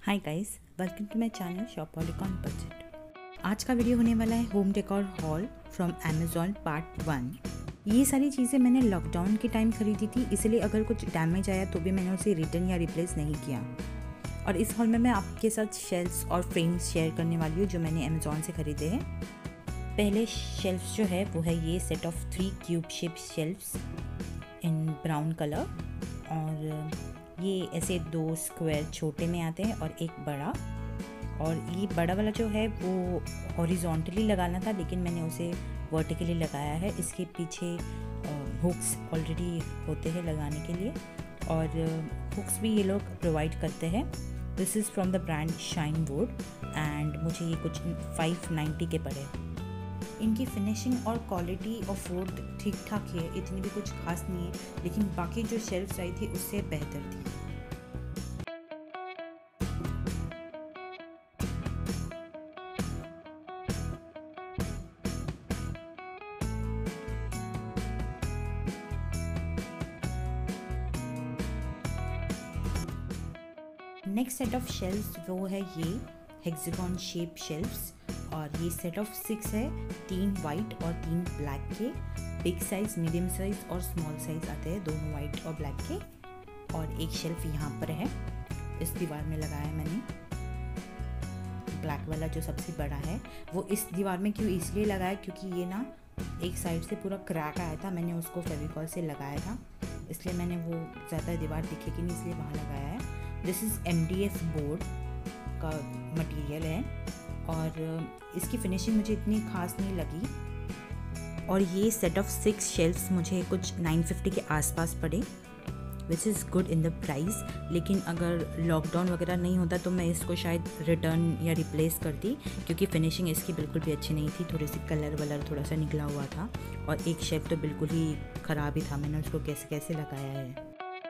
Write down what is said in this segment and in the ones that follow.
Hi guys, welcome to my channel shopaholic on budget. आज का video होने वाला है home decor haul from Amazon part 1। ये सारी चीज़ें मैंने लॉकडाउन के टाइम खरीदी थी, इसलिए अगर कुछ डैमेज आया तो भी मैंने उसे रिटर्न या रिप्लेस नहीं किया। और इस हॉल में मैं आपके साथ शेल्फ्स और फ्रेम्स शेयर करने वाली हूँ जो मैंने अमेज़ॉन से ख़रीदे हैं। पहले शेल्फ्स जो है वो है ये set of 3 cube shape shelves in brown colour, और ये ऐसे 2 स्क्वायर छोटे में आते हैं और एक बड़ा। और ये बड़ा वाला जो है वो हॉरिजॉन्टली लगाना था, लेकिन मैंने उसे वर्टिकली लगाया है। इसके पीछे हुक्स ऑलरेडी होते हैं लगाने के लिए, और हुक्स भी ये लोग प्रोवाइड करते हैं। This is from the brand shine wood and मुझे ये कुछ 590 के पड़े। इनकी फिनिशिंग और क्वालिटी ऑफ वुड ठीक ठाक है, इतनी भी कुछ खास नहीं है, लेकिन बाकी जो शेल्फ्स आई थी उससे बेहतर थी। नेक्स्ट सेट ऑफ शेल्फ्स वो है ये हेक्सागन शेप शेल्फ्स, और ये सेट ऑफ 6 है, 3 वाइट और 3 ब्लैक के। बिग साइज, मीडियम साइज और स्मॉल साइज आते हैं, दोनों वाइट और ब्लैक के। और एक शेल्फ यहाँ पर है, इस दीवार में लगाया है मैंने। ब्लैक वाला जो सबसे बड़ा है वो इस दीवार में क्यों इसलिए लगाया, क्योंकि ये ना एक साइड से पूरा क्रैक आया था, मैंने उसको फेविकॉल से लगाया था, इसलिए मैंने वो ज़्यादा दीवार दिखेगी नहीं इसलिए वहाँ लगाया है। दिस इज़ MDF बोर्ड का मटेरियल है, और इसकी फिनिशिंग मुझे इतनी खास नहीं लगी। और ये सेट ऑफ 6 शेल्फ्स मुझे कुछ 950 के आसपास पड़े, which is good in the price. लेकिन अगर लॉकडाउन वगैरह नहीं होता तो मैं इसको शायद रिटर्न या रिप्लेस करती, क्योंकि फिनिशिंग इसकी बिल्कुल भी अच्छी नहीं थी, थोड़ी सी कलर वलर थोड़ा सा निकला हुआ था, और एक शेल्फ तो बिल्कुल ही ख़राब ही था, मैंने उसको कैसे कैसे लगाया है।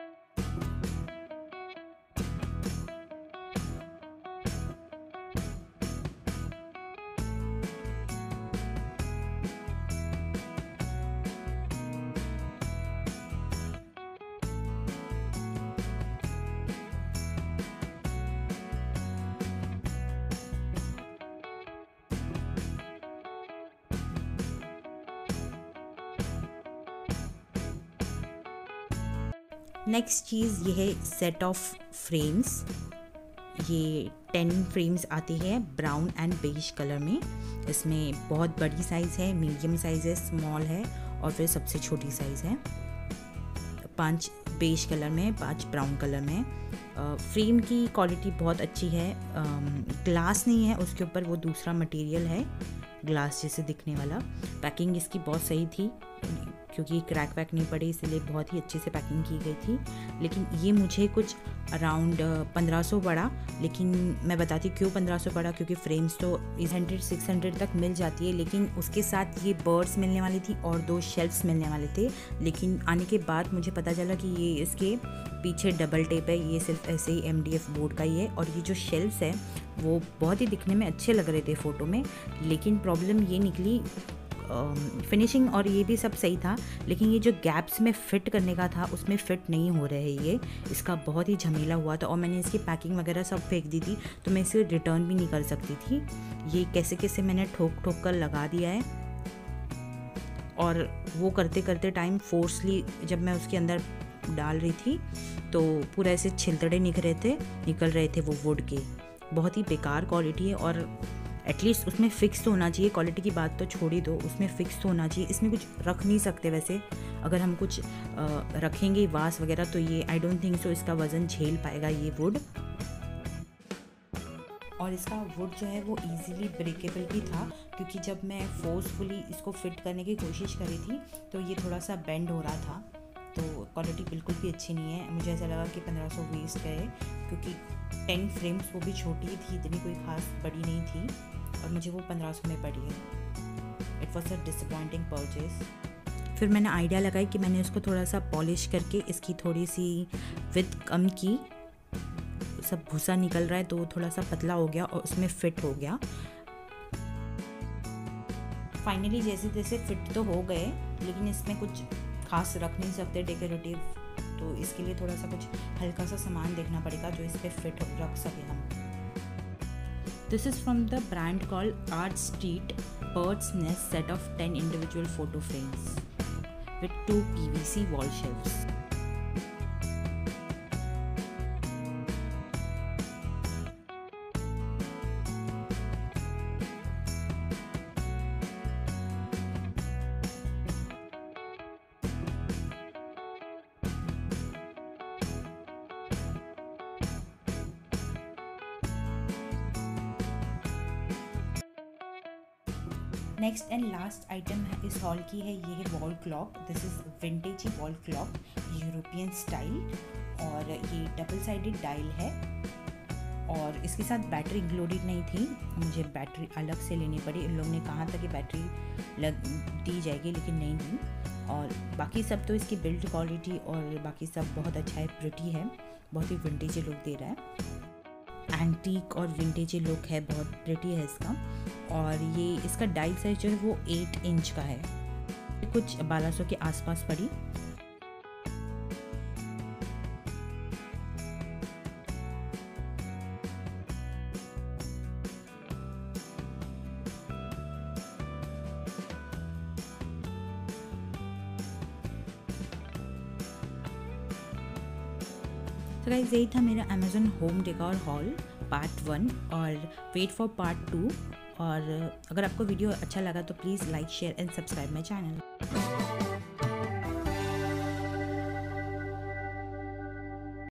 नेक्स्ट चीज़ ये है सेट ऑफ फ्रेम्स। ये 10 फ्रेम्स आती है ब्राउन एंड बेज कलर में। इसमें बहुत बड़ी साइज़ है, मीडियम साइज़ है, स्मॉल है, और फिर सबसे छोटी साइज़ है। 5 बेज कलर में, 5 ब्राउन कलर में। फ्रेम की क्वालिटी बहुत अच्छी है, ग्लास नहीं है उसके ऊपर, वो दूसरा मटेरियल है ग्लास जैसे दिखने वाला। पैकिंग इसकी बहुत सही थी, क्योंकि क्रैक वैक नहीं पड़ी, इसलिए बहुत ही अच्छे से पैकिंग की गई थी। लेकिन ये मुझे कुछ अराउंड 1500 पड़ा। लेकिन मैं बताती क्यों 1500 पड़ा, क्योंकि फ्रेम्स तो 800-600 तक मिल जाती है, लेकिन उसके साथ ये बर्ड्स मिलने वाली थी और 2 शेल्फ्स मिलने वाले थे। लेकिन आने के बाद मुझे पता चला कि ये इसके पीछे डबल टेप है, ये सिर्फ ऐसे ही MDF बोर्ड का ही है। और ये जो शेल्फ्स है वो बहुत ही दिखने में अच्छे लग रहे थे फ़ोटो में, लेकिन प्रॉब्लम ये निकली, फिनिशिंग और ये भी सब सही था, लेकिन ये जो गैप्स में फ़िट करने का था उसमें फ़िट नहीं हो रहे हैं। ये इसका बहुत ही झमेला हुआ था, और मैंने इसकी पैकिंग वगैरह सब फेंक दी थी, तो मैं इसे रिटर्न भी नहीं कर सकती थी। ये कैसे कैसे मैंने ठोक ठोक कर लगा दिया है, और वो करते करते टाइम फोर्सली जब मैं उसके अंदर डाल रही थी तो पूरा ऐसे छिलतड़े निकल रहे थे वो वुड के। बहुत ही बेकार क्वालिटी है, और एटलीस्ट उसमें फ़िक्स तो होना चाहिए। क्वालिटी की बात तो छोड़ ही दो, उसमें फ़िक्स तो होना चाहिए। इसमें कुछ रख नहीं सकते वैसे, अगर हम कुछ रखेंगे वास वगैरह तो ये आई डोंट थिंक सो इसका वज़न झेल पाएगा ये वुड। और इसका वुड जो है वो इजीली ब्रेकेबल भी था, क्योंकि जब मैं फोर्सफुली इसको फिट करने की कोशिश करी थी तो ये थोड़ा सा बेंड हो रहा था। तो क्वालिटी बिल्कुल भी अच्छी नहीं है। मुझे ऐसा लगा कि 1500 वेस्ट गए, क्योंकि 10 फ्रेम्स वो भी छोटी थी, इतनी कोई खास बड़ी नहीं थी, और मुझे वो 1500 में पड़ी है। It was a disappointing purchase. फिर मैंने आइडिया लगाई कि मैंने उसको थोड़ा सा पॉलिश करके इसकी थोड़ी सी विड्थ कम की। सब भूसा निकल रहा है तो थोड़ा सा पतला हो गया और उसमें फिट हो गया। फाइनली जैसे तैसे फिट तो हो गए, लेकिन इसमें कुछ खास रख नहीं सकते डेकोरेटिव, तो इसके लिए थोड़ा सा कुछ हल्का सा सामान देखना पड़ेगा जो इस पर फिट रख सके हम। This is from the brand called Art Street Bird's Nest set of 10 individual photo frames with 2 PVC wall shelves. Next and last item है इस हॉल की है, ये है wall clock. This is vintage wall clock, European style, और ये double sided dial है। और इसके साथ बैटरी इंक्लूडेड नहीं थी, मुझे बैटरी अलग से लेनी पड़ी। इन लोगों ने कहा था कि बैटरी दी जाएगी, लेकिन नहीं दी। और बाकी सब तो इसकी बिल्ड क्वालिटी और बाकी सब बहुत अच्छा है, प्रिटी है, बहुत ही विंटेज लुक दे रहा है। एंटीक और विंटेज लुक है, बहुत प्रिटी है इसका। और ये इसका डायल साइज जो है वो 8 इंच का है, कुछ 1200 के आसपास पड़ी। तो गाइस यही था मेरा Amazon home decor haul part 1, और वेट फॉर पार्ट 2। और अगर आपको वीडियो अच्छा लगा तो please like share and subscribe my channel.